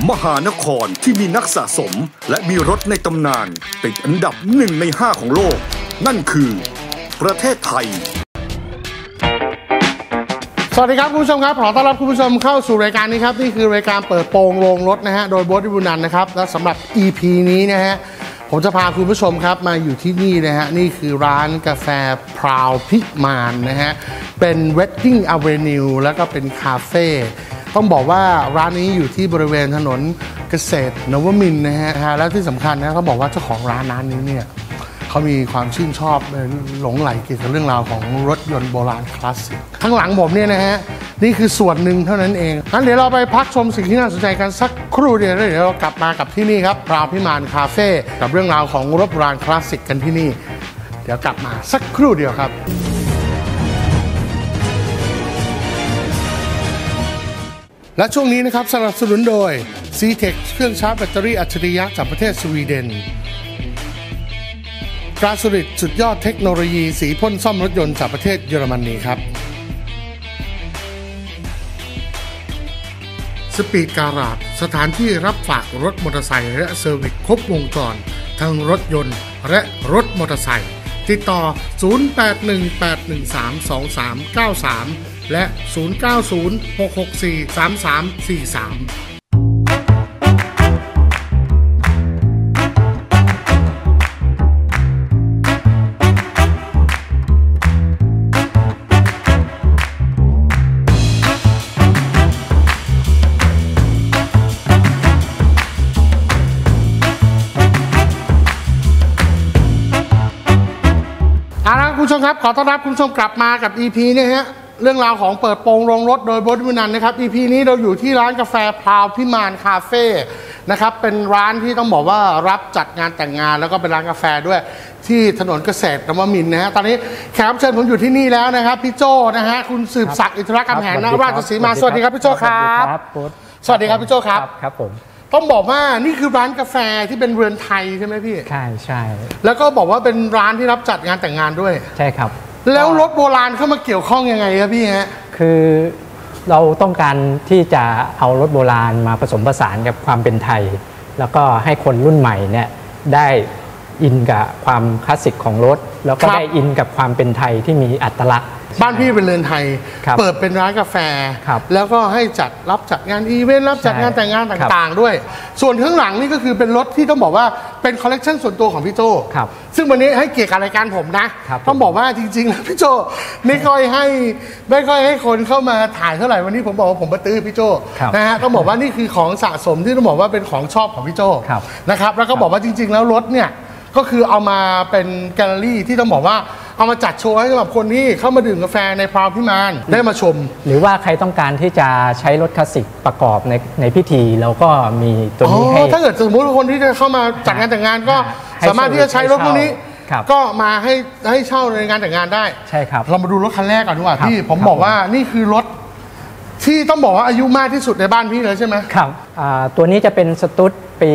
มหานครที่มีนักสะสมและมีรถในตำนานติดอันดับ1 ใน 5ของโลกนั่นคือประเทศไทยสวัสดีครับคุณผู้ชมครับขอต้อนรับคุณผู้ชมเข้าสู่รายการนี้ครับนี่คือรายการเปิดโปงโรงรถนะฮะโดยโบ๊ท วิบูลย์นันท์นะครับและสำหรับ EP นี้นะฮะผมจะพาคุณผู้ชมครับมาอยู่ที่นี่นะฮะนี่คือร้านกาแฟพราวพิมานนะฮะเป็น Wedding Avenue แล้วก็เป็นคาเฟ่ต้องบอกว่าร้านนี้อยู่ที่บริเวณถนนเกษตรนวมินทร์นะฮะแล้วที่สำคัญนะเขาบอกว่าเจ้าของร้านนี้เนี่ยเขามีความชื่นชอบหลงไหลเกี่ยวกับเรื่องราวของรถยนต์โบราณคลาสสิกข้างหลังผมเนี่ยนะฮะนี่คือส่วนหนึ่งเท่านั้นเองงั้นเดี๋ยวเราไปพักชมสิ่งที่น่าสนใจกันสักครู่เดียวแล้วเดี๋ยวเรากลับมากับที่นี่ครับพราวพิมานคาเฟ่กับเรื่องราวของรถโบราณคลาสสิกกันที่นี่เดี๋ยวกลับมาสักครู่เดียวครับและช่วงนี้นะครับสนับสนุนโดย C-Tech เครื่องชาร์จแบตเตอรี่อัจฉริยะจากประเทศสวีเดนกราสุริตสุดยอดเทคโนโลยีสีพ่นซ่อมรถยนต์จากประเทศเยอรมนีครับสปีดการาจสถานที่รับฝากรถมอเตอร์ไซค์และเซอร์วิสครบวงจรทั้งรถยนต์และรถมอเตอร์ไซค์ติดต่อ 0818132393 และ 0906643343คุณผู้ชมครับขอต้อนรับคุณผู้ชมกลับมากับ EP เนี่ยฮะเรื่องราวของเปิดโปงโรงรถโดยโบ๊ท วิบูลย์นันท์นะครับ EP นี้เราอยู่ที่ร้านกาแฟพราวพิมานคาเฟ่นะครับเป็นร้านที่ต้องบอกว่ารับจัดงานแต่งงานแล้วก็เป็นร้านกาแฟด้วยที่ถนนเกษตรนวมินทร์นะฮะตอนนี้แขกรับเชิญผมอยู่ที่นี่แล้วนะครับพี่โจ้นะฮะคุณสืบศักดิ์อินทรกำแหงนราชสีมาสวัสดีครับพี่โจ้ครับสวัสดีครับพี่โจ้ครับครับผมต้องบอกว่านี่คือร้านกาแฟที่เป็นเรือนไทยใช่ไหมพี่ใช่แล้วก็บอกว่าเป็นร้านที่รับจัดงานแต่งงานด้วยใช่ครับแล้วรถโบราณเข้ามาเกี่ยวข้องยังไงครับพี่ฮะคือเราต้องการที่จะเอารถโบราณมาผสมผสานกับความเป็นไทยแล้วก็ให้คนรุ่นใหม่เนี่ยได้อินกับความคลาสสิกของรถแล้วก็ได้อินกับความเป็นไทยที่มีอัตลักษณ์บ้านพี่เป็นเรือนไทยเปิดเป็นร้านกาแฟแล้วก็ให้รับจัดงานอีเวนต์รับจัดงานแต่งงานต่างๆด้วยส่วนข้างหลังนี่ก็คือเป็นรถที่ต้องบอกว่าเป็นคอลเลกชันส่วนตัวของพี่โจ้ซึ่งวันนี้ให้เกียรติกับรายการผมนะต้องบอกว่าจริงๆแล้วพี่โจ้ไม่ค่อยให้คนเข้ามาถ่ายเท่าไหร่วันนี้ผมบอกว่าผมมาตื้อพี่โจ้นะฮะต้องบอกว่านี่คือของสะสมที่ต้องบอกว่าเป็นของชอบของพี่โจ้นะครับแล้วก็บอกว่าจริงๆแล้วรถเนี่ยก็คือเอามาเป็นแกลเลอรี่ที่ต้องบอกว่าเอามาจัดโชว์ให้สำหรับคนที่เข้ามาดื่มกาแฟในพราวพิมานได้มาชมหรือว่าใครต้องการที่จะใช้รถคลาสสิกประกอบในพิธีเราก็มีตัวนี้ให้ถ้าเกิดสมมติคนที่จะเข้ามาจัดงานแต่งงานก็สามารถที่จะใช้รถพวกนี้ก็มาให้เช่าในงานแต่งงานได้ใช่ครับเรามาดูรถคันแรกก่อนดีกว่าพี่ผมบอกว่านี่คือรถที่ต้องบอกว่าอายุมากที่สุดในบ้านพี่เลยใช่ไหมครับตัวนี้จะเป็นสตุ๊ดปี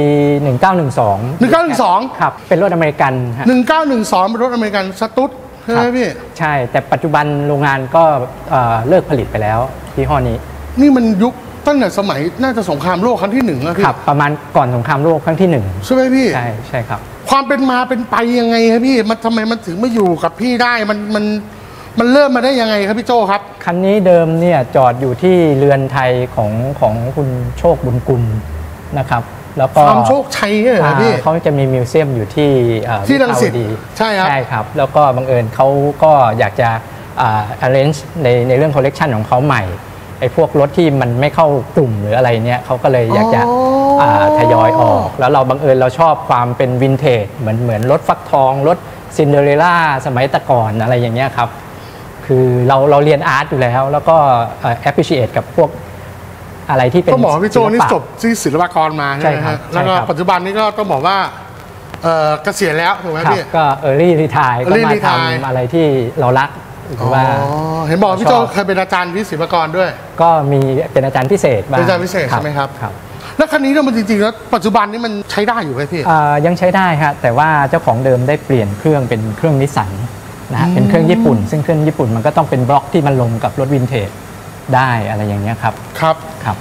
1912ครับเป็นรถอเมริกัน 1912เป็นรถอเมริกันสตุ๊ดใช่ไหมพี่ใช่แต่ปัจจุบันโรงงานก็เลิกผลิตไปแล้วยี่ห้อนี้นี่มันยุคตั้งแต่สมัยน่าจะสงครามโลกครั้งที่1ครับประมาณก่อนสงครามโลกครั้งที่1 ใช่ไหมพี่ใช่ครับความเป็นมาเป็นไปยังไงครับพี่มันทำไมมันถึงมาอยู่กับพี่ได้มันเริ่มมาได้ยังไงครับพี่โจ้ครับคันนี้เดิมเนี่ยจอดอยู่ที่เรือนไทยของคุณโชคบุญกุลนะครับแล้วก็ความโชคชัยเนี่ยนะพี่เขาจะมีมิวเซียมอยู่ที่รังสิตใช่ครับแล้วก็บังเอิญเขาก็อยากจะarrange ในเรื่องคอลเลกชันของเขาใหม่ไอ้พวกรถที่มันไม่เข้ากลุ่มหรืออะไรเนี่ยเขาก็เลยอยากจะทยอยออกแล้วเราบังเอิญเราชอบความเป็นวินเทจเหมือนรถฟักทองรถซินเดอเรลล่าสมัยแต่ก่อนอะไรอย่างเงี้ยครับคือเราเรียนอาร์ตอยู่แล้วก็appreciate กับพวกอะไรที่เป็นต้องบอกพี่โจนี่จบที่ศิลปากรมาใช่ไหมครับแล้วก็ปัจจุบันนี้ก็ต้องบอกว่าเกษียณแล้วถูกไหมพี่ก็early retire ก็มาทำอะไรที่เรารักหรือว่าเห็นบอกพี่โจเคยเป็นอาจารย์ที่ศิลปากรด้วยก็มีเป็นอาจารย์พิเศษเป็นอาจารย์พิเศษใช่ไหมครับแล้วคันนี้มันจริงๆแล้วปัจจุบันนี้มันใช้ได้อยู่ไหมพี่ยังใช้ได้ครับแต่ว่าเจ้าของเดิมได้เปลี่ยนเครื่องเป็นเครื่องนิสสันนะเป็นเครื่องญี่ปุ่นซึ่งเครื่องญี่ปุ่นมันก็ต้องเป็นบล็อกที่มันลงกับรถวินเทจได้อะไรอย่างเงี้ยครับครับ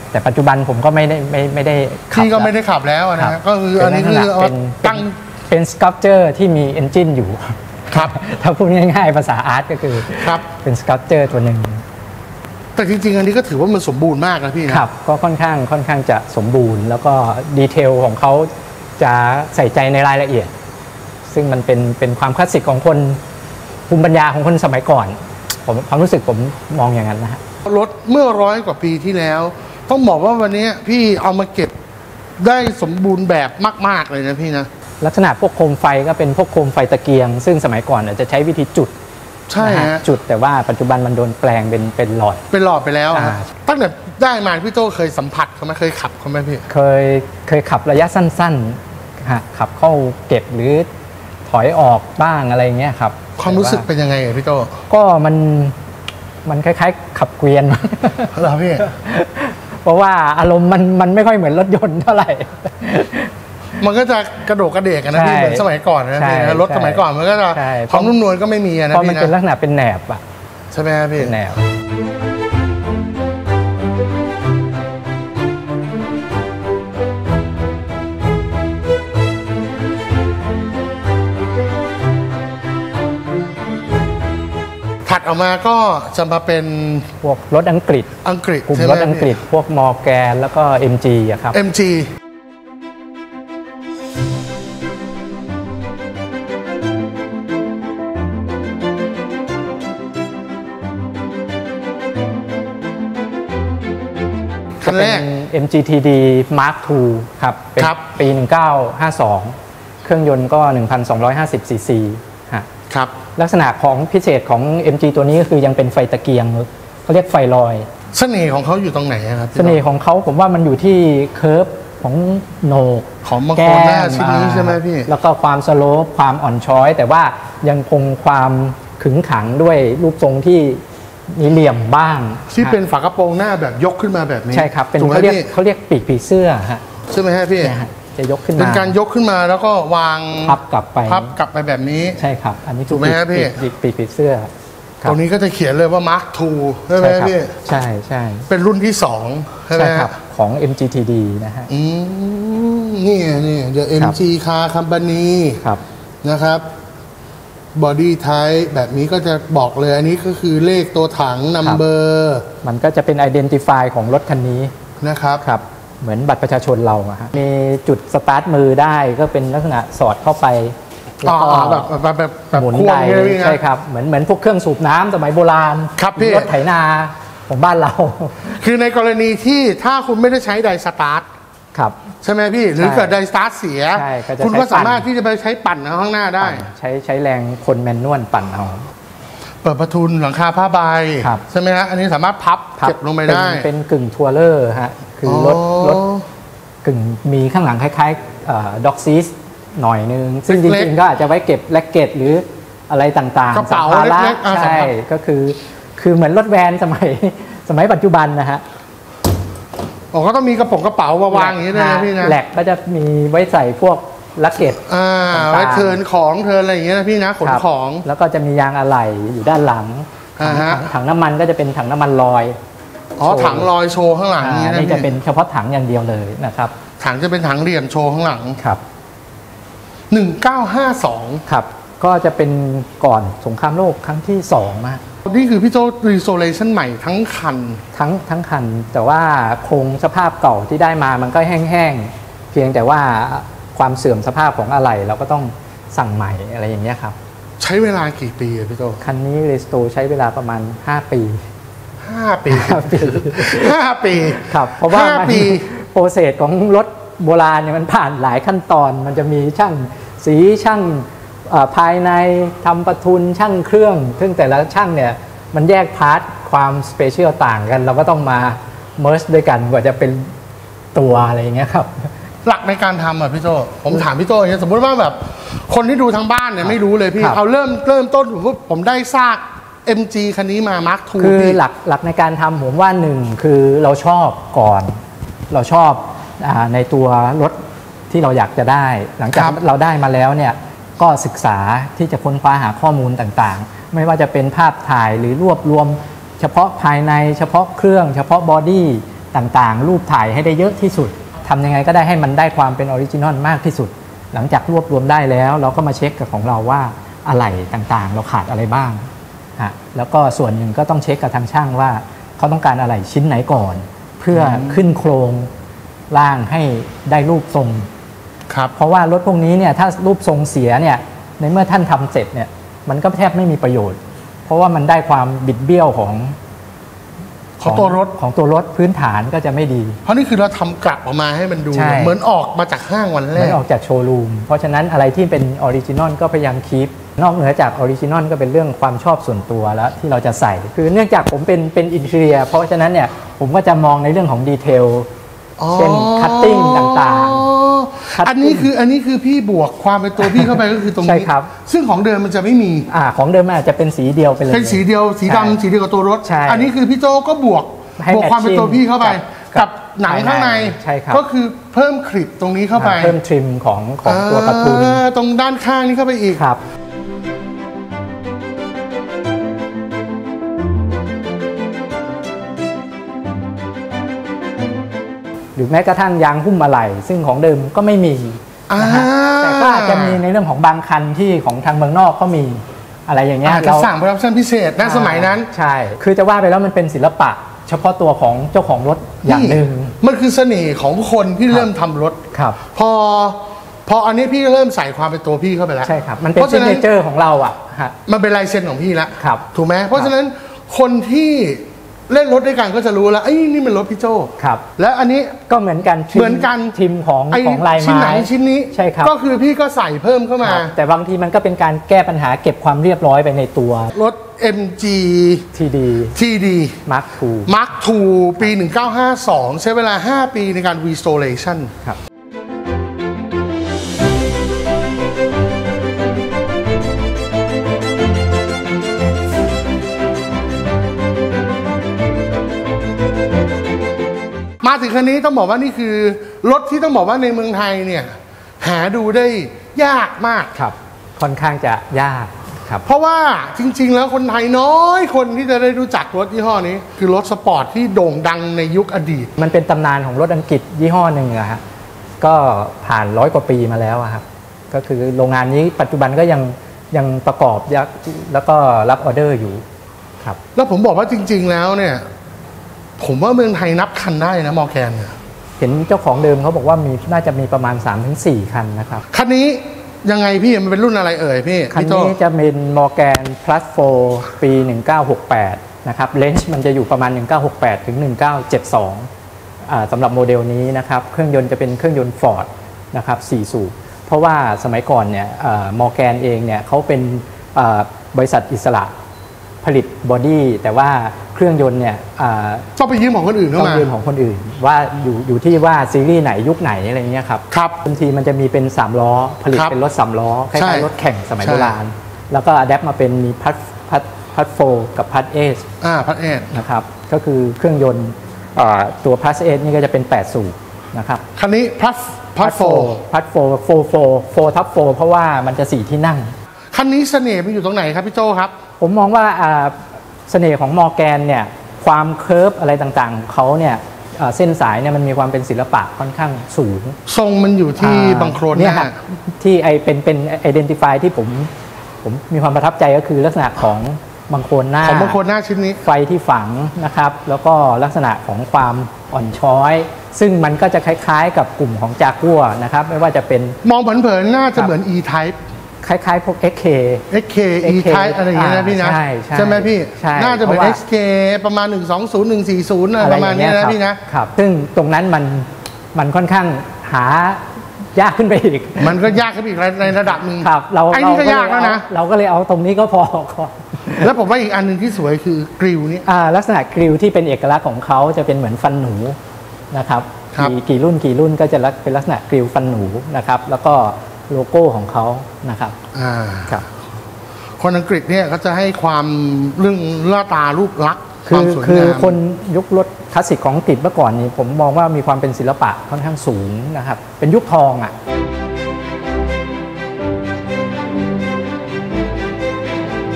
แต่ปัจจุบันผมก็ไม่ได้ขับพี่ก็ไม่ได้ขับแล้วนะก็คืออันนี้คือตั้งเป็นสครับเจอร์ที่มีเอนจินอยู่ครับถ้าพูดง่ายๆภาษาอาร์ตก็คือครับเป็นสครับเจอร์ตัวหนึ่งแต่จริงๆอันนี้ก็ถือว่ามันสมบูรณ์มากนะพี่นะครับก็ค่อนข้างจะสมบูรณ์แล้วก็ดีเทลของเขาจะใส่ใจในรายละเอียดซึ่งมันเป็นความคลาสสิกของคนภูมิปัญญาของคนสมัยก่อนผมความรู้สึกผมมองอย่างนั้นนะฮะรถเมื่อ100 กว่าปีที่แล้วต้องบอกว่าวันนี้พี่เอามาเก็บได้สมบูรณ์แบบมากๆเลยนะพี่นะลักษณะพวกโคมไฟก็เป็นพวกโคมไฟตะเกียงซึ่งสมัยก่อนจะใช้วิธีจุดใช่ฮะจุดแต่ว่าปัจจุบันมันโดนแปลงเป็นหลอดไปแล้วตั้งแต่ได้มาพี่โต้เคยสัมผัสเขาไหมเคยขับเขาไหมพี่เคยขับระยะสั้นๆขับเข้าเก็บหรือถอยออกบ้างอะไรเงี้ยครับความรู้สึกเป็นยังไงพี่โต้ก็มันคล้ายๆขับเกวียนเหรอพี่เพราะว่าอารมณ์มันไม่ค่อยเหมือนรถยนต์เท่าไหร่มันก็จะกระโดดกระเดกกันนะพี่เหมือนสมัยก่อนนะพี่รถสมัยก่อนมันก็จะความนุ่มนวลก็ไม่มีนะเพราะมันเป็นลักษณะเป็นแหนบอ่ะใช่ไหมพี่แหนบถัดออกมาก็จะมาเป็นพวกรถอังกฤษกลุ่มรถอังกฤษพวกมอร์แกนแล้วก็ MG อะครับ MGคันแรก MGTD Mark II ครับเป็นปี 1952 เครื่องยนต์ก็ 1,250 ซีซีครับลักษณะของพิเศษของ MG ตัวนี้ก็คือยังเป็นไฟตะเกียงเขาเรียกไฟลอยเสน่ห์ของเขาอยู่ตรงไหนครับเสน่ห์ของเขาผมว่ามันอยู่ที่เคิร์ฟของโหนกของมังกรหน้าชิ้นนี้ใช่ไหมพี่แล้วก็ความสโลปความอ่อนช้อยแต่ว่ายังคงความขึงขังด้วยรูปทรงที่มีเหลี่ยมบ้างที่เป็นฝากระโปรงหน้าแบบยกขึ้นมาแบบนี้ใช่ครับเป็นเขาเรียกปีกผีเสื้อฮะใช่ไหมฮะพี่จะยกขึ้นมาเป็นการยกขึ้นมาแล้วก็วางพับกลับไปแบบนี้ใช่ครับอันนี้ถูกไหมฮะพี่ปีกผีเสื้อตรงนี้ก็จะเขียนเลยว่า Mark II ใช่ไหมพี่ใช่เป็นรุ่นที่2ใช่ไหมครับของ MGTD นะฮะนี่The MG Car Company นะครับบอดี้ไทป์แบบนี้ก็จะบอกเลยอันนี้ก็คือเลขตัวถังนัมเบอร์มันก็จะเป็น Identify ของรถคันนี้นะครับเหมือนบัตรประชาชนเราอะฮะมีจุดสตาร์ทมือได้ก็เป็นลักษณะสอดเข้าไปแล้วก็แบบหมุนได้ใช่ครับเหมือนพวกเครื่องสูบน้ำสมัยโบราณรถไถนาของบ้านเราคือในกรณีที่ถ้าคุณไม่ได้ใช้ไดสตาร์ทใช่ไหมพี่หรือเกิดไดสตาร์ทเสียคุณก็สามารถที่จะไปใช้ปั่นข้างหน้าได้ใช้แรงคนแมนนวลปั่นเอาเปิดประทุนหลังคาผ้าใบใช่ไหมฮะอันนี้สามารถพับเก็บลงไปได้เป็นกึ่งทัวร์เลอร์ฮะคือรถกึ่งมีข้างหลังคล้ายๆด็อกซีสหน่อยนึงซึ่งจริงๆก็อาจจะไว้เก็บแล็กเก็ตหรืออะไรต่างๆกระเป๋าเล็กๆใช่ก็คือเหมือนรถแวนสมัยปัจจุบันนะฮะก็ต้องมีกระเป๋าวางอย่างนี้ด้วยนะพี่นะแหลกก็จะมีไว้ใส่พวกลักเก็ตไว้เทิร์นของเทิร์นอะไรอย่างเงี้ยนะพี่นะขนของแล้วก็จะมียางอะไหล่อยู่ด้านหลังถังน้ำมันก็จะเป็นถังน้ำมันลอยถังลอยโชว์ข้างหลังนี่จะเป็นเฉพาะถังอย่างเดียวเลยนะครับถังจะเป็นถังเหลี่ยมโชว์ข้างหลังครับ 1952 ครับก็จะเป็นก่อนสงครามโลกครั้งที่2มานี่คือพี่โจ้รีโซเลชันใหม่ทั้งคันทั้งคันแต่ว่าโครงสภาพเก่าที่ได้มามันก็แห้งๆเพียงแต่ว่าความเสื่อมสภาพของอะไหล่เราก็ต้องสั่งใหม่อะไรอย่างเงี้ยครับใช้เวลากี่ปีพี่โจ้คันนี้รีสโตร์ใช้เวลาประมาณ5 ปีครับเพราะว่าโปรเซสของรถโบราณเนี่ยมันผ่านหลายขั้นตอนมันจะมีช่างสีช่างภายในทำประทุนช่างเครื่องซึ่งแต่ละช่างเนี่ยมันแยกพาร์ทความสเปเชียลต่างกันเราก็ต้องมาเมิร์จด้วยกันกว่าจะเป็นตัวอะไรอย่างเงี้ยครับหลักในการทำพี่โจผมถามพี่โจอย่างเงี้ยสมมติว่าแบบคนที่ดูทางบ้านเนี่ยไม่รู้เลยพี่เอาเริ่มต้นผมได้ซาก MG คันนี้มา Mark II คือหลักในการทำผมว่า1คือเราชอบก่อนเราชอบในตัวรถที่เราอยากจะได้หลังจากเราได้มาแล้วเนี่ยก็ศึกษาที่จะค้นคว้าหาข้อมูลต่างๆไม่ว่าจะเป็นภาพถ่ายหรือรวบรวมเฉพาะภายในเฉพาะเครื่องเฉพาะบอดี้ต่างๆรูปถ่ายให้ได้เยอะที่สุดทำยังไงก็ได้ให้มันได้ความเป็นออริจินอลมากที่สุดหลังจากรวบรวมได้แล้วเราก็มาเช็คกับของเราว่าอะไหล่ต่างๆเราขาดอะไรบ้างแล้วก็ส่วนหนึ่งก็ต้องเช็คกับทางช่างว่าเขาต้องการอะไหล่ชิ้นไหนก่อนเพื่อขึ้นโครงร่างให้ได้รูปทรงครับเพราะว่ารถพวกนี้เนี่ยถ้ารูปทรงเสียเนี่ยในเมื่อท่านทำเสร็จเนี่ยมันก็แทบไม่มีประโยชน์เพราะว่ามันได้ความบิดเบี้ยวของตัวรถพื้นฐานก็จะไม่ดีเพราะนี่คือเราทำกลับออกมาให้มันดูเหมือนออกมาจากห้างวันแรกเหมือนออกจากโชว์รูมเพราะฉะนั้นอะไรที่เป็นออริจินอลก็พยายามคีปนอกเหนือจากออริจินอลก็เป็นเรื่องความชอบส่วนตัวแล้วที่เราจะใส่คือเนื่องจากผมเป็นอินเทอร์เนียเพราะฉะนั้นเนี่ยผมก็จะมองในเรื่องของดีเทลเช่นคัตติ้งต่างๆอันนี้คือพี่บวกความเป็นตัวพี่เข้าไปก็คือตรงนี้ใช่ครับซึ่งของเดิมมันจะไม่มีของเดิมอาจจะเป็นสีเดียวไปเลยเป็นสีเดียวสีดำสีเดียวกับตัวรถอันนี้คือพี่โจก็บวกความเป็นตัวพี่เข้าไปกับหนังข้างในก็คือเพิ่มคลิปตรงนี้เข้าไปเพิ่มทริมของตัวการ์ตูนตรงด้านข้างนี้เข้าไปอีกครับหรือแม้กระทั่งยางหุ้มอะไหล่ซึ่งของเดิมก็ไม่มีแต่ก็อาจจะมีในเรื่องของบางคันที่ของทางเมืองนอกก็มีอะไรอย่างเงี้ยเราสั่งโปรดักชั่นพิเศษณสมัยนั้นใช่คือจะว่าไปแล้วมันเป็นศิลปะเฉพาะตัวของเจ้าของรถอย่างหนึ่งมันคือเสน่ห์ของคนที่เริ่มทำรถครับพออันนี้พี่เริ่มใส่ความเป็นตัวพี่เข้าไปแล้วใช่ครับมันเป็นซิกเนเจอร์ของเราอ่ะมันเป็นลายเซ็นของพี่แล้วครับถูกไหมเพราะฉะนั้นคนที่เล่นรถด้วยกันก็จะรู้แล้วไอ้นี่มันรถพี่โจครับแล้วอันนี้ก็เหมือนกันทิมของลายไม้ชิ้นไหนชิ้นนี้ใช่ครับก็คือพี่ก็ใส่เพิ่มเข้ามาแต่บางทีมันก็เป็นการแก้ปัญหาเก็บความเรียบร้อยไปในตัวรถ MG TD Mark II ปี 1952 ใช้เวลา5 ปีในการ restoration ครับมาถึงคันนี้ต้องบอกว่านี่คือรถที่ต้องบอกว่าในเมืองไทยเนี่ยหาดูได้ยากมากครับค่อนข้างจะยากครับเพราะว่าจริงๆแล้วคนไทยน้อยคนที่จะได้รู้จักรถยี่ห้อนี้คือรถสปอร์ตที่โด่งดังในยุคอดีตมันเป็นตำนานของรถอังกฤษยี่ห้อหนึ่งอะฮะก็ผ่าน100 กว่าปีมาแล้วครับก็คือโรงงานนี้ปัจจุบันก็ยังประกอบแล้วก็รับออเดอร์อยู่ครับแล้วผมบอกว่าจริงๆแล้วเนี่ยผมว่าเมืองไทยนับคันได้นะมอร์แกนเนี่ยเห็นเจ้าของเดิมเขาบอกว่าน่าจะมีประมาณ 3-4 คันนะครับคันนี้ยังไงพี่มันเป็นรุ่นอะไรเอ่ยพี่คันนี้จะเป็นมอร์แกน Plus 4 ปี 1968นะครับเลนจ์มันจะอยู่ประมาณ 1968 ถึง 1972สำหรับโมเดลนี้นะครับเครื่องยนต์จะเป็นเครื่องยนต์ Ford นะครับ4 สูบเพราะว่าสมัยก่อนเนี่ยมอร์แกนเองเนี่ยเขาเป็นบริษัทอิสระผลิตบอดี้แต่ว่าเครื่องยนต์เนี่ยต้องไปยืมของคนอื่นเข้ามาต้องยืมของคนอื่นว่าอยู่ที่ว่าซีรีส์ไหนยุคไหนอะไรเงี้ยครับบางทีมันจะมีเป็น3 ล้อผลิตเป็นรถ3 ล้อคล้ายๆรถแข่งสมัยโบราณแล้วก็อัดแอปมาเป็นมีพัดโฟกับพัดเอสพัดเอสนะครับก็คือเครื่องยนต์ตัวพัดเอสนี่ก็จะเป็น8 สูบนะครับคันนี้พัดโฟเพราะว่ามันจะ4 ที่นั่งคันนี้เสน่ห์มันอยู่ตรงไหนครับพี่โจครับผมมองว่าเสน่ห์ของมอร์แกนเนี่ยความเคิร์ฟอะไรต่างๆของเขาเนี่ยเส้นสายเนี่ยมันมีความเป็นศิลปะค่อนข้างสูงทรงมันอยู่ที่บังโครนเนี่ยที่เป็นidentify ที่ผมมีความประทับใจก็คือลักษณะของบังโครนหน้าชิ้นนี้ไฟที่ฝังนะครับแล้วก็ลักษณะของความอ่อนช้อยซึ่งมันก็จะคล้ายๆกับกลุ่มของจากัวนะครับไม่ว่าจะเป็นมองเผินๆน่าจะเหมือน E-Type คล้ายๆพวก XK E-Type อะไรอย่างเงี้ยนะพี่นะใช่ไหมพี่น่าจะเหมือน XK ประมาณ120 140อะไรประมาณนี้นะพี่นะครับซึ่งตรงนั้นมันค่อนข้างหายากขึ้นไปอีกมันก็ยากขึ้นอีกในระดับนึงครับไอ้นี่ก็ยากแล้วนะเราก็เลยเอาตรงนี้ก็พอแล้วผมว่าอีกอันนึงที่สวยคือกริลนี้ลักษณะกริลที่เป็นเอกลักษณ์ของเขาจะเป็นเหมือนฟันหนูนะครับกี่รุ่นก็จะเป็นลักษณะกริลฟันหนูนะครับแล้วก็โลโก้ของเขานะครับครับคนอังกฤษเนี่ยเขาจะให้ความเรื่องหน้าตารูปลักษณ์ความสวยงามคือคนยุครถคลาสสิกของอังกฤษเมื่อก่อนนี้ผมมองว่ามีความเป็นศิลปะค่อนข้างสูงนะครับเป็นยุคทอง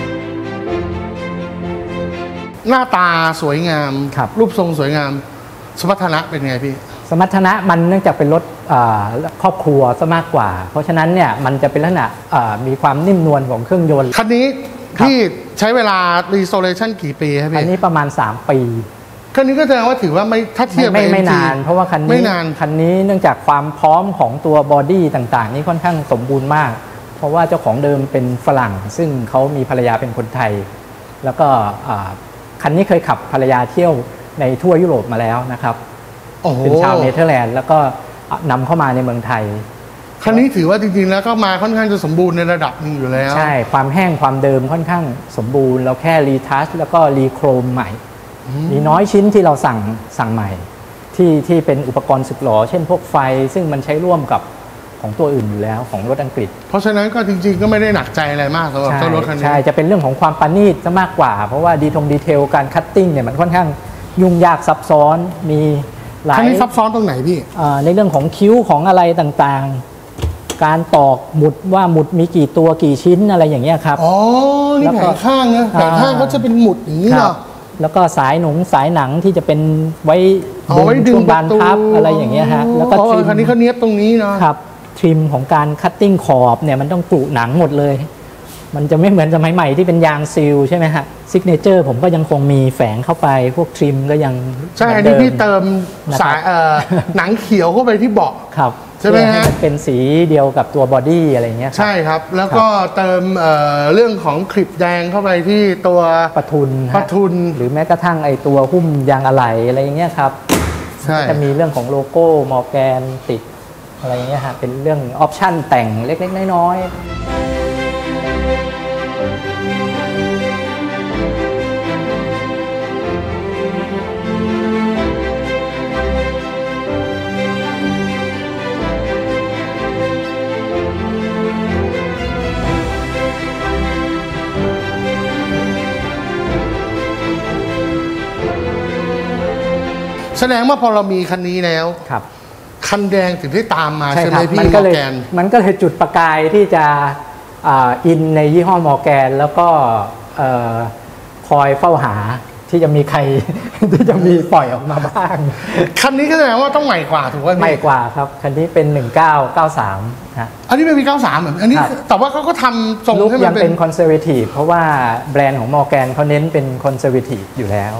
หน้าตาสวยงามรูปทรงสวยงามสมรรถนะเป็นไงพี่สมรรถนะมันเนื่องจากเป็นรถครอบครัวซะมากกว่าเพราะฉะนั้นเนี่ยมันจะเป็นลักษณะมีความนิ่มนวลของเครื่องยนต์คันนี้พี่ใช้เวลา restoration กี่ปีครับพี่อันนี้ประมาณ3 ปีคันนี้ก็แสดงว่าถือว่าไม่ถ้าเทียบไม่นานเพราะว่าคันนี้เนื่องจากความพร้อมของตัวบอดี้ต่างๆนี่ค่อนข้างสมบูรณ์มากเพราะว่าเจ้าของเดิมเป็นฝรั่งซึ่งเขามีภรรยาเป็นคนไทยแล้วก็คันนี้เคยขับภรรยาเที่ยวในทั่วยุโรปมาแล้วนะครับเป็นชาวเนเธอร์แลนด์แล้วก็นำเข้ามาในเมืองไทยคันนี้ถือว่าจริงๆแล้วก็มาค่อนข้างจะสมบูรณ์ในระดับหนึ่งอยู่แล้วใช่ความแห้งความเดิมค่อนข้างสมบูรณ์เราแค่รีทัชแล้วก็รีโครมใหม่มีน้อยชิ้นที่เราสั่งใหม่ที่เป็นอุปกรณ์สึกหรอเช่นพวกไฟซึ่งมันใช้ร่วมกับของตัวอื่นอยู่แล้วของรถอังกฤษเพราะฉะนั้นก็จริงๆก็ไม่ได้หนักใจอะไรมากสำหรับเจ้ารถคันนี้ใช่จะเป็นเรื่องของความประณีตซะมากกว่าเพราะว่าดีเทลการคัตติ้งเนี่ยมันค่อนข้างยุ่งยากซับซ้อนมีหลายคันนี้ซับซ้อนตรงไหนพี่ในเรื่องของคิ้วของอะไรต่างๆการตอกหมุดว่าหมุดมีกี่ตัวกี่ชิ้นอะไรอย่างเงี้ยครับอ๋อนี่แผงข้างนะแผงข้างเขาจะเป็นหมุดอย่างนี้เหรอแล้วก็สายหนังที่จะเป็นไว้ดึงบานพับอะไรอย่างเงี้ยฮะแล้วก็คันนี้เขาเนียบตรงนี้เนาะครับทริมของการคัตติ้งขอบเนี่ยมันต้องกรุหนังหมดเลยมันจะไม่เหมือนสมัยใหม่ที่เป็นยางซีลใช่ไหมฮะซิกเนเจอร์ผมก็ยังคงมีแฝงเข้าไปพวกทริมก็ยังใช่อันนี้พี่เติมสายหนังเขียวเข้าไปที่เบาะครับใช่ไหมฮะเป็นสีเดียวกับตัวบอดี้อะไรเงี้ยใช่ครับแล้วก็เติมเรื่องของคลิปแดงเข้าไปที่ตัวประทุนหรือแม้กระทั่งไอตัวหุ้มยางอะไหล่อะไรเงี้ยครับจะมีเรื่องของโลโก้มอร์แกนติดอะไรเงี้ยฮะเป็นเรื่องออปชั่นแต่งเล็กๆน้อยๆแสดงว่าพอเรามีคันนี้แล้วครับคันแดงถึงได้ตามมาใช่ไหมพี่มอร์แกนมันก็เลยจุดประกายที่จะอินในยี่ห้อมอร์แกนแล้วก็คอยเฝ้าหาที่จะมีใครที่จะมีปล่อยออกมาบ้างคันนี้ก็แสดงว่าต้องใหม่กว่าถูกไหมใหม่กว่าครับคันนี้เป็น1993 นะอันนี้เป็นปี93เหมือนอันนี้แต่ว่าเขาก็ทำทรงให้มันเป็นคอนเซอร์เวทีฟเพราะว่าแบรนด์ของมอร์แกนเขาเน้นเป็นคอนเซอร์เวทีฟอยู่แล้ว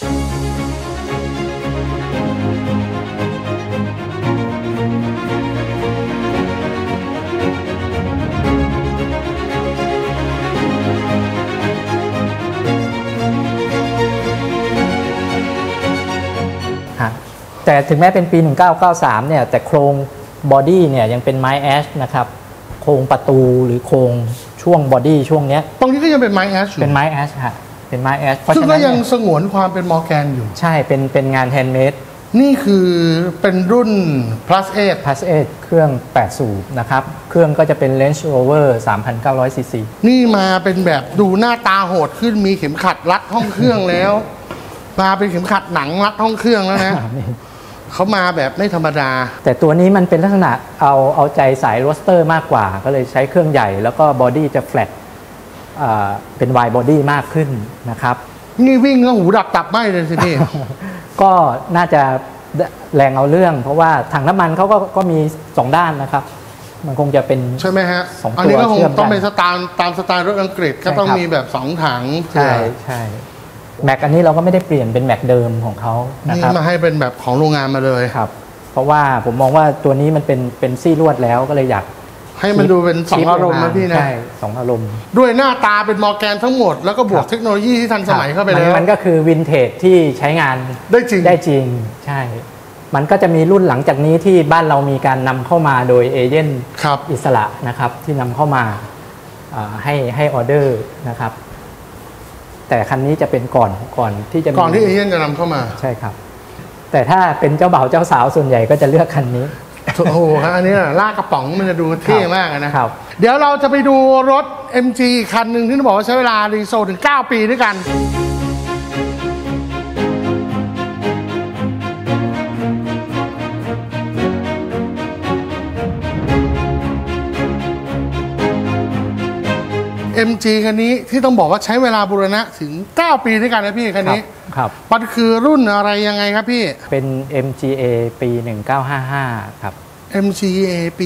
แต่ถึงแม้เป็นปี1993เนี่ยแต่โครงบอดี้เนี่ยยังเป็นไม้แอชนะครับโครงประตูหรือโครงช่วงบอดี้ช่วงนี้ตรงนี้ก็ยังเป็นไม้แอชอยู่เป็นไม้แอชฮะเป็นไม้แอชซึ่งก็ยังสงวนความเป็นมอร์แกนอยู่ใช่เป็นงานแฮนด์เมดนี่คือเป็นรุ่น plus 8 เครื่อง8สูบนะครับเครื่องก็จะเป็น Range Rover 3,900 ซีซีนี่มาเป็นแบบดูหน้าตาโหดขึ้นมีเข็มขัดรัดห้องเครื่องแล้วมาเป็นเข็มขัดหนังรัดห้องเครื่องแล้วนะเขามาแบบไม่ธรรมดาแต่ตัวนี้มันเป็นลักษณะเอาใจสายโรสเตอร์มากกว่าก็เลยใช้เครื่องใหญ่แล้วก็บอดี้จะแฟลตเป็นวายบอดี้มากขึ้นนะครับนี่วิ่งก็หูดับตับไหมเลยสิพี่ก็น่าจะแรงเอาเรื่องเพราะว่าถังน้ำมันเขาก็มี2ด้านนะครับมันคงจะเป็นใช่ไหมฮะอันนี้ก็คงต้องเป็นตามสไตล์รถอังกฤษก็ต้องมีแบบ2ถังใช่แม็กอันนี้เราก็ไม่ได้เปลี่ยนเป็นแม็กเดิมของเขานี่มาให้เป็นแบบของโรงงานมาเลยครับเพราะว่าผมมองว่าตัวนี้มันเป็นซี่ลวดแล้วก็เลยอยากให้มันดูเป็น2อารมณ์นะพี่นะใช่2อารมณ์ด้วยหน้าตาเป็นมอร์แกนทั้งหมดแล้วก็บวกเทคโนโลยีที่ทันสมัยเข้าไปแล้วมันก็คือวินเทจที่ใช้งานได้จริงใช่มันก็จะมีรุ่นหลังจากนี้ที่บ้านเรามีการนำเข้ามาโดยเอเจนต์อิสระนะครับที่นำเข้ามาให้ออเดอร์นะครับแต่คันนี้จะเป็นก่อนที่จะก่อนที่เอเจนต์จะนำเข้ามาใช่ครับแต่ถ้าเป็นเจ้าบ่าวเจ้าสาวส่วนใหญ่ก็จะเลือกคันนี้โอ้โหอันนี้ลากกระป๋องมันจะดูเท่มากนะครับเดี๋ยวเราจะไปดูรถ MG คันหนึ่งที่บอกว่าใช้เวลารีโซลถึง9 ปีด้วยกัน MG คันนี้ที่ต้องบอกว่าใช้เวลาบูรณะถึง9 ปีด้วยกันนะพี่คันนี้ครับมันคือรุ่นอะไรยังไงครับพี่เป็น MGA ปี1955ครับ MGA ปี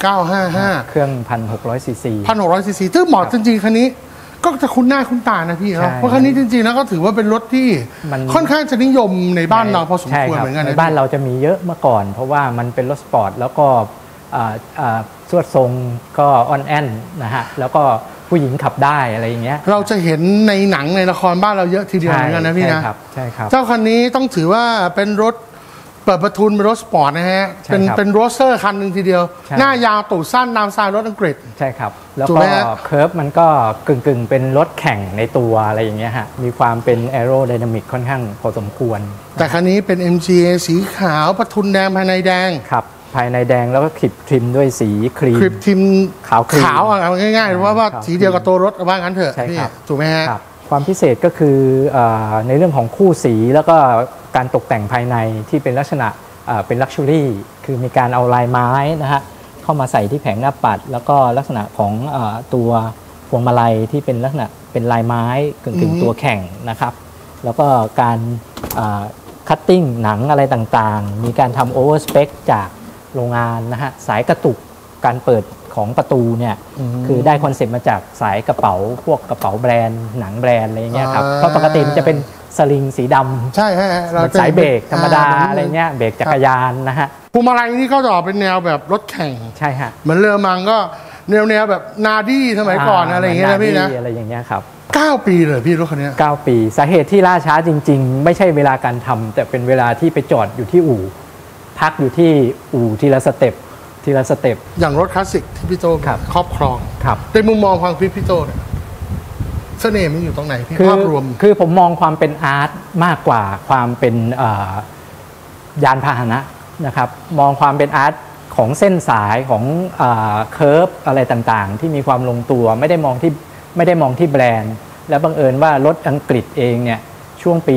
1955 เครื่อง1,600 ซีซี 1,600 ซีซีซึ่งเหมาะจริงๆคันนี้ก็จะคุ้นหน้าคุ้นตานะพี่ครับเพราะคันนี้จริงๆแล้วก็ถือว่าเป็นรถที่ค่อนข้างจะนิยมในบ้านเราพอสมควรเหมือนกันในบ้านเราจะมีเยอะเมื่อก่อนเพราะว่ามันเป็นรถสปอร์ตแล้วก็สวดทรงก็ออนแอนนะฮะแล้วก็ผู้หญิงขับได้อะไรอย่างเงี้ยเราจะเห็นในหนังในละครบ้านเราเยอะทีเดียวเหมือนกันนะพี่นะใช่ครับเจ้าคันนี้ต้องถือว่าเป็นรถเปิดประทุนเป็นรถสปอร์ตนะฮะเป็นโรสเตอร์คันหนึ่งทีเดียวหน้ายาวตูดสั้นตามสไตล์รถอังกฤษใช่ครับแล้วก็เคิร์ฟมันก็กึ่งเป็นรถแข่งในตัวอะไรอย่างเงี้ยฮะมีความเป็นแอโรไดนามิกค่อนข้างพอสมควรแต่คันนี้เป็น MGA สีขาวประทุนแดงภายในแดงครับภายในแดงแล้วก็คลิปทริมด้วยสีครีมทริมขาวเอาง่ายๆว่าสีเดียวกับตัวรถว่างั้นเถอะพี่ถูกไหมฮะความพิเศษก็คือในเรื่องของคู่สีแล้วก็การตกแต่งภายในที่เป็นลักษณะเป็นลักชัวรี่คือมีการเอาลายไม้นะฮะเข้ามาใส่ที่แผงหน้าปัดแล้วก็ลักษณะของตัวพวงมาลัยที่เป็นลักษณะเป็นลายไม้กึ่งตัวแข่งนะครับแล้วก็การคัตติ้งหนังอะไรต่างๆมีการทำโอเวอร์สเปคจากโรงงานนะฮะสายกระตุกการเปิดของประตูเนี่ยคือได้คอนเซ็ปต์มาจากสายกระเป๋าพวกกระเป๋าแบรนด์หนังแบรนด์อะไรเงี้ยครับเพราะปกติมันจะเป็นสลิงสีดำใช่ฮะสายเบรกธรรมดาอะไรเงี้ยเบรกจักรยานนะฮะพวงมาลัยนี่ก็จะออกเป็นแนวแบบรถแข่งใช่ฮะเหมือนเรือมังก็แนวแบบนาดี้สมัยก่อนอะไรอย่างเงี้ยนะพี่นะอะไรอย่างเงี้ยครับ 9 ปีเลยพี่รถคันนี้ 9 ปีสาเหตุที่ล่าช้าจริงๆไม่ใช่เวลาการทำแต่เป็นเวลาที่ไปจอดอยู่ที่อู่พักอยู่ที่อู่ทีละสเต็ปอย่างรถคลาสสิกที่พี่โจครอบครองในมุมมองความคิดพี่โจเนี่ยเสน่ห์มันอยู่ตรงไหนพี่ภาพรวมคือผมมองความเป็นอาร์ตมากกว่าความเป็นยานพาหนะนะครับมองความเป็นอาร์ตของเส้นสายของเคิร์ฟอะไรต่างๆที่มีความลงตัวไม่ได้มองที่แบรนด์และบังเอิญว่ารถอังกฤษเองเนี่ยช่วงปี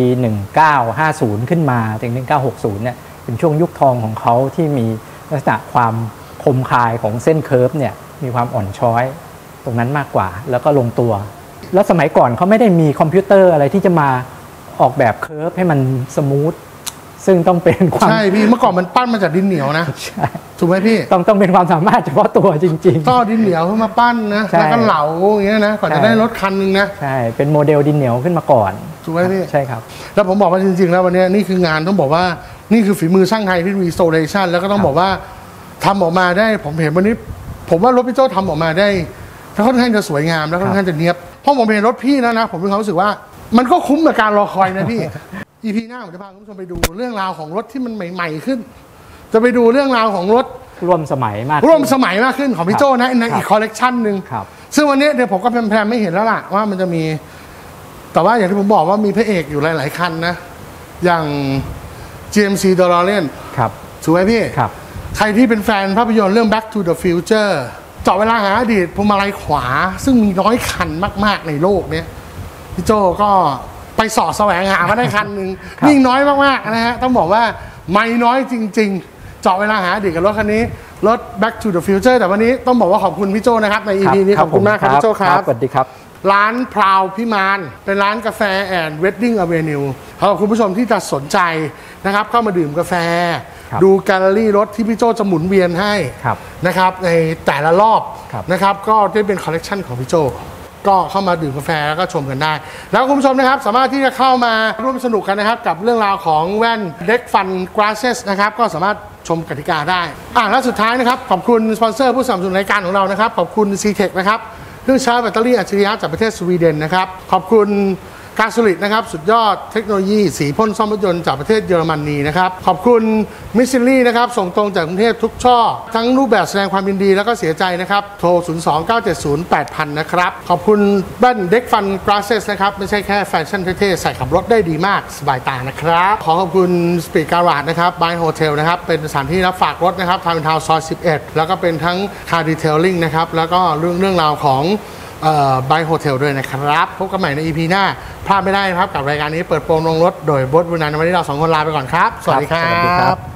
1950ขึ้นมาถึง1960เนี่ยเป็นช่วงยุคทองของเขาที่มีลักษณะความคมคายของเส้นเคิร์ฟเนี่ยมีความอ่อนช้อยตรงนั้นมากกว่าแล้วก็ลงตัวแล้วสมัยก่อนเขาไม่ได้มีคอมพิวเตอร์อะไรที่จะมาออกแบบเคิร์ฟให้มันสมูทซึ่งต้องเป็นความใช่พี่เมื่อก่อนมันปั้นมาจากดินเหนียวนะใช่ถูกไหมพี่ต้องเป็นความสามารถเฉพาะตัวจริงๆต้องดินเหนียวขึ้นมาปั้นนะแล้วก็เหลาอย่างเงี้ยนะก่อนจะได้รถคันนึงนะใช่เป็นโมเดลดินเหนียวขึ้นมาก่อนถูกไหมพี่ใช่ครับแล้วผมบอกว่าจริงๆแล้ววันนี้นี่คืองานต้องบอกว่านี่คือฝีมือช่างไทยที่รีสโตเรชันแล้วก็ต้องบอกว่าทำออกมาได้ผมเห็นวันนี้ผมว่ารถพี่โจ้ทำออกมาได้ค่อนข้างจะสวยงามแล้วค่อนข้างจะเนียบเพราะผมเห็นรถพี่นะผมมีความรู้สึกว่ามันก็คุ้มกับการรอคอยนะพี่ EP หน้าผมจะพาคุณผู้ชมไปดูเรื่องราวของรถที่มันใหม่ๆขึ้นจะไปดูเรื่องราวของรถร่วมสมัยมากขึ้นของพี่โจ้นะในอีกคอลเลกชันหนึ่งซึ่งวันนี้เดี๋ยวผมก็แพรมไม่เห็นแล้วล่ะว่ามันจะมีแต่ว่าอย่างที่ผมบอกว่ามีพระเอกอยู่หลายๆคันนะอย่าง GMC DeLorean ครับถูกไหมพี่ครับใครที่เป็นแฟนภาพยนตร์เรื่อง Back to the Future เจาะเวลาหาอดีตพวงมาลัยขวาซึ่งมีน้อยคันมากๆในโลกนี้พี่โจก็ไปสอดแสวงหามาได้คันหนึ่งยิ่งน้อยมากๆนะฮะต้องบอกว่าไม่น้อยจริงๆเจาะเวลาหาอดีตกับรถคันนี้รถ Back to the Future แต่วันนี้ต้องบอกว่าขอบคุณพี่โจนะครับใน EP นี้ขอบคุณมากครับพี่โจครับสวัสดีครับร้านพราวพิมานเป็นร้านกาแฟแอนด์เวดดิ้งอเวนิวขอบคุณผู้ชมที่จะสนใจนะครับเข้ามาดื่มกาแฟดูแกลเลอรี่รถที่พี่โจจะหมุนเวียนให้นะครับในแต่ละรอบนะครับก็ได้เป็นคอลเลกชันของพี่โจก็เข้ามาดื่มกาแฟแล้วก็ชมกันได้แล้วคุณผู้ชมนะครับสามารถที่จะเข้ามาร่วมสนุกกันนะครับกับเรื่องราวของแว่นเด็กฟันกราเซสนะครับก็สามารถชมกติกาได้แล้วสุดท้ายนะครับขอบคุณสปอนเซอร์ผู้สนับสนุนรายการของเรานะครับขอบคุณ C-Tech นะครับเครื่องชาร์จแบตเตอรี่อัจฉริยะจากประเทศสวีเดนนะครับขอบคุณกาโซลิดนะครับสุดยอดเทคโนโลยีสีพ่นซ่อมรถยนต์จากประเทศเยอรมนีนะครับขอบคุณมิสซิลี่นะครับส่งตรงจากกรุงเทพทุกช่อทั้งรูปแบบแสดงความยินดีแล้วก็เสียใจนะครับโทร 029708000 นะครับขอบคุณแว่นเด็กฟันกราเซสนะครับไม่ใช่แค่แฟชั่นเท่ๆใส่ขับรถได้ดีมากสบายตานะครับขอบคุณสปีดการ์ดนะครับบายโฮเทลนะครับเป็นสถานที่รับฝากรถนะครับทาวน์ทาวน์ซอย11แล้วก็เป็นทั้งคาร์ดีเทลลิ่งนะครับแล้วก็เรื่องราวของบายโฮเทลด้วยนะครับพบกันใหม่ใน EP หน้าพลาดไม่ได้นะครับกับรายการนี้เปิดโปงลงรถโดยบดบุญนันท์วันนี้เรา2 คนลาไปก่อนครับสวัสดีครับ